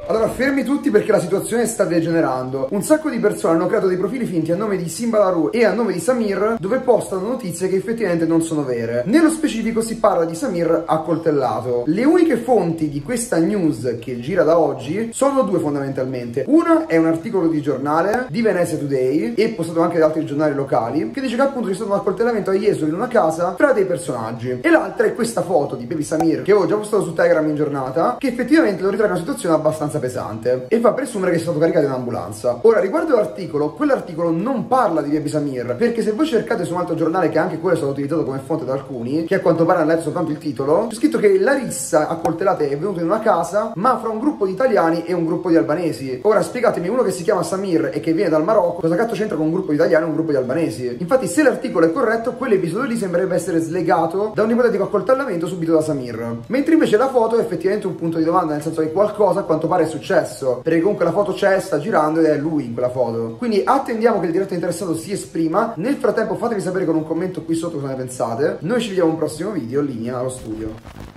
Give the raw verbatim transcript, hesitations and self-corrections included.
Allora, fermi tutti perché la situazione sta degenerando. Un sacco di persone hanno creato dei profili finti a nome di Simba Larue e a nome di Samir, dove postano notizie che effettivamente non sono vere. Nello specifico si parla di Samir accoltellato. Le uniche fonti di questa news che gira da oggi sono due fondamentalmente. Una è un articolo di giornale di Venezia Today e postato anche da altri giornali locali, che dice che appunto c'è stato un accoltellamento a Jesolo in una casa fra dei personaggi. E l'altra è questa foto di Baby Samir che avevo già postato su Telegram in giornata, che effettivamente lo ritrae una situazione abbastanza pesante e fa presumere che sia stato caricato in ambulanza. Ora, riguardo l'articolo, quell'articolo non parla di Baby Samir, perché se voi cercate su un altro giornale, che anche quello è stato utilizzato come fonte da alcuni, che a quanto pare hanno letto soltanto il titolo, c'è scritto che la rissa accoltellata è venuta in una casa, ma fra un gruppo di italiani e un gruppo di albanesi. Ora spiegatemi, uno che si chiama Samir e che viene dal Marocco, cosa cazzo c'entra con un gruppo di italiani e un gruppo di albanesi? Infatti, se l'articolo è corretto, quell'episodio lì sembrerebbe essere slegato da un ipotetico accoltellamento subito da Samir, mentre invece la foto è effettivamente un punto di domanda, nel senso che qualcosa a quanto pare è successo, perché comunque la foto c'è, sta girando ed è lui in quella foto. Quindi attendiamo che il diretto interessato si esprima. Nel frattempo fatemi sapere con un commento qui sotto cosa ne pensate. Noi ci vediamo in un prossimo video, linea allo studio.